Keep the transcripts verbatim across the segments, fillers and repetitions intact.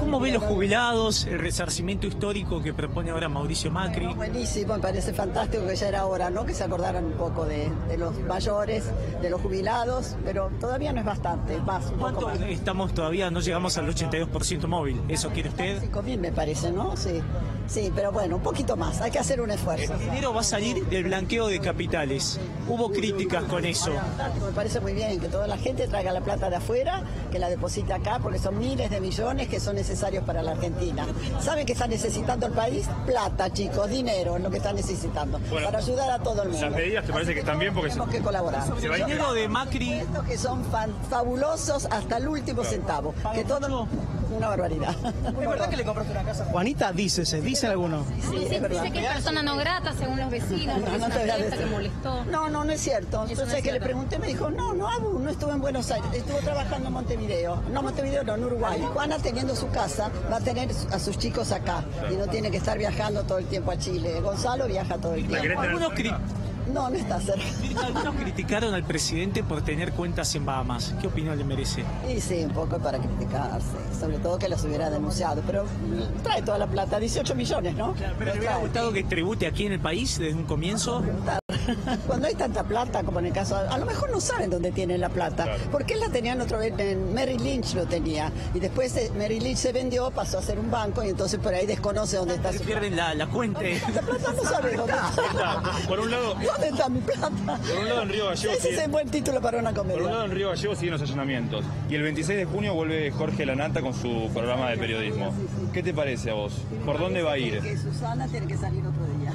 ¿Cómo ve los jubilados, el resarcimiento histórico que propone ahora Mauricio Macri? Buenísimo, me parece fantástico, que ya era hora, ¿no?, que se acordaran un poco de, de los mayores, de los jubilados, pero todavía no es bastante, más, un poco ¿Cuánto más. estamos todavía? No llegamos al ochenta y dos por ciento móvil. ¿Eso quiere usted? cinco mil me parece, ¿no? Sí, sí, pero bueno, un poquito más, hay que hacer un esfuerzo. El dinero va a salir del blanqueo de capitales. Hubo críticas con eso. Me parece muy bien que toda la gente traiga la plata de afuera, que la deposite acá, porque son miles de millones que son necesarios para la Argentina. ¿Saben qué está necesitando el país? Plata, chicos, dinero es lo que está necesitando, bueno, para ayudar a todo el mundo. ¿Las medidas te parece que están bien? Porque tenemos que colaborar. El dinero de Macri... Que son fan, fabulosos hasta el último centavo. Que todo... Una barbaridad. ¿Es verdad que le compraste una casa a Juanita? Dícese, dice alguno. Sí, es verdad. Dice que es persona no grata según los vecinos, porque No, no es te voy una a fiesta que decir. molestó. No, no, no es cierto. Eso Entonces no es que le cierto. pregunté, me dijo, no, no, Abu, no estuvo en Buenos Aires, estuvo trabajando en Montevideo. No, Montevideo no, en Uruguay. Juana, teniendo su casa, va a tener a sus chicos acá y no tiene que estar viajando todo el tiempo a Chile. Gonzalo viaja todo el tiempo. Algunos, cri- No, no está cerca. algunos criticaron al presidente por tener cuentas en Bahamas. ¿Qué opinión le merece? Y sí, un poco para criticarse, sobre todo que los hubiera denunciado, pero mm, trae toda la plata, dieciocho millones, ¿no? ¿Pero le hubiera gustado que tribute aquí en el país desde un comienzo? Cuando hay tanta plata, como en el caso, a lo mejor no saben dónde tienen la plata, Claro. porque él la tenían otra vez, en Merrill Lynch lo tenía, y después eh, Merrill Lynch se vendió, pasó a ser un banco, y entonces por ahí desconoce dónde está su plata. Pierden la, la cuenta. La plata no sabe dónde está. Por un lado, ¿Dónde está mi plata? por un lado en Río Gallegos Ese es sigue- un buen título para una por un lado comedia. en Río Gallegos siguen los allanamientos. Y el veintiséis de junio vuelve Jorge Lanata con su programa de periodismo. ¿Qué te parece a vos? ¿Por dónde va a ir? Que Susana tiene que salir otro día.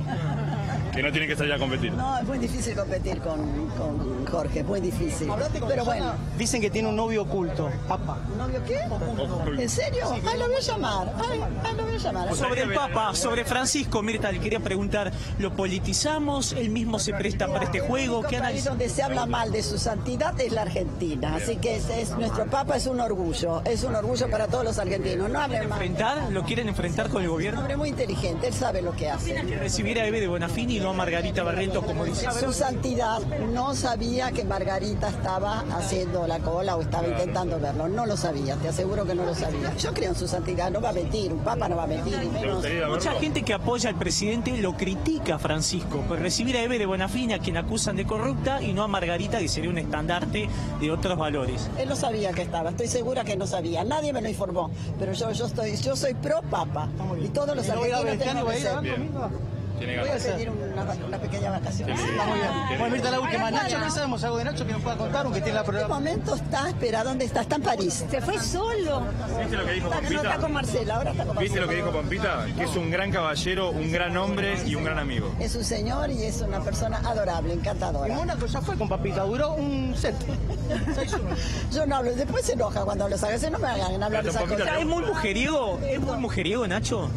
Que no tiene que salir a competir. No, es muy difícil competir con, con Jorge, es muy difícil. Pero bueno. Dicen que tiene un novio oculto, Papa. ¿Un novio qué? ¿En serio? Ay, lo voy a llamar. Ay, ay, lo voy a llamar. Sobre el Papa, sobre Francisco, Mirta, le quería preguntar, ¿lo politizamos? ¿Él mismo se presta para este juego? ¿Qué El país análisis? donde se habla mal de su santidad es la Argentina. Así que es, es- nuestro Papa es un orgullo. Es un orgullo para todos los argentinos. No hablen mal. ¿Enfrentar? ¿Lo quieren enfrentar con el Un gobierno? hombre muy inteligente. Él sabe lo que hace. Recibir a Eve de Bonafini y no a Margarita Barreto, como dice. Su santidad no sabía que Margarita estaba haciendo la cola o estaba intentando verlo. No lo sabía, te aseguro que no lo sabía. Yo creo en su santidad, no va a mentir, un papa no va a mentir, y ¿Te menos. gustaría Mucha verlo? gente que apoya al presidente lo critica a Francisco por recibir a Eve de Bonafini, a quien acusan de corrupta, y no a Margarita, que sería un estandarte de otros valores. Él no sabía que estaba, estoy segura que no sabía. Nadie me lo informó, pero yo, yo estoy, yo soy pro papa y todos los ¿Y no voy a argentinos ver este tenemos año, va a que ir ser. a Bien. domingo? Tiene Voy a ganas. pedir una, una pequeña vacación. Está muy bien. Bueno, Mirta, la última. Nacho, ¿qué sabemos algo de Nacho que nos pueda contar, aunque tiene la En este programa? momento está, espera, ¿dónde está? Está en París. Se fue solo. ¿Viste lo que dijo Está, no, está con Pampita? Marcela, ahora está con Marcela. ¿Viste lo que dijo Pampita? Que es un gran caballero, un gran hombre y un gran amigo. Es un señor y es una persona adorable, Y encantadora. Mónaco ya fue con Papita, duró un set. seis uno. Yo no hablo, después se enoja cuando hablo, ¿sabes? No me hagan hablar de esas Pero, cosas. ¿Es muy mujeriego? ¿Es muy mujeriego, Nacho?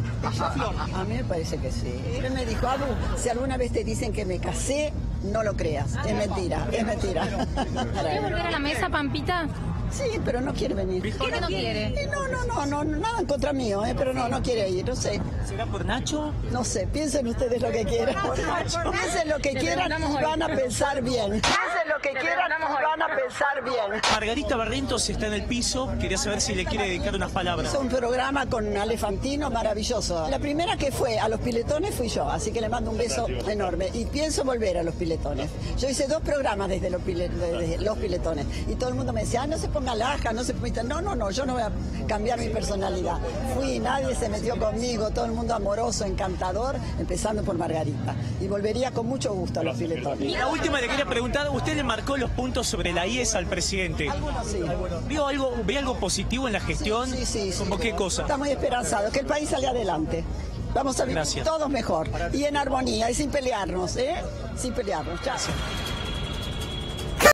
A mí me parece que sí. Él me dijo, Abu, si alguna vez te dicen que me casé, no lo creas. Es mentira, es mentira. ¿Quieres volver a la mesa, Pampita? Sí, pero no quiere venir. ¿Por qué no quiere? Eh, No, no, no, no, nada en contra mío, eh, pero no, no quiere ir, no sé. ¿Será por Nacho? No sé, piensen ustedes lo que quieran. Piensen lo que Le quieran y preguntamos hoy. van a pensar bien. Piensen lo que quieran y van a pensar bien. Margarita Barrientos está en el piso, quería saber si le quiere dedicar unas palabras. Hizo un programa con Ale Fantino maravilloso. La primera que fue a los piletones fui yo, así que le mando un beso enorme. Y pienso volver a los piletones. Yo hice dos programas desde los, pile- desde los piletones. Y todo el mundo me decía, ah, no se ponga laja, no se ponga... No, no, no, yo no voy a cambiar mi personalidad. Fui, nadie se metió conmigo, todo el mundo amoroso, encantador, empezando por Margarita. Y volvería con mucho gusto a los piletones. Y la última le quería preguntar, usted le marcó los puntos sobre la I E S al presidente. Algunos sí. ¿Vio algo, ¿Ve algo positivo en la gestión? Sí, sí, sí. ¿Como qué cosa? Está muy esperanzado, que el país salga adelante. Vamos a vivir Gracias. todos mejor y en armonía y sin pelearnos, ¿eh? Sin pelearnos. Chao.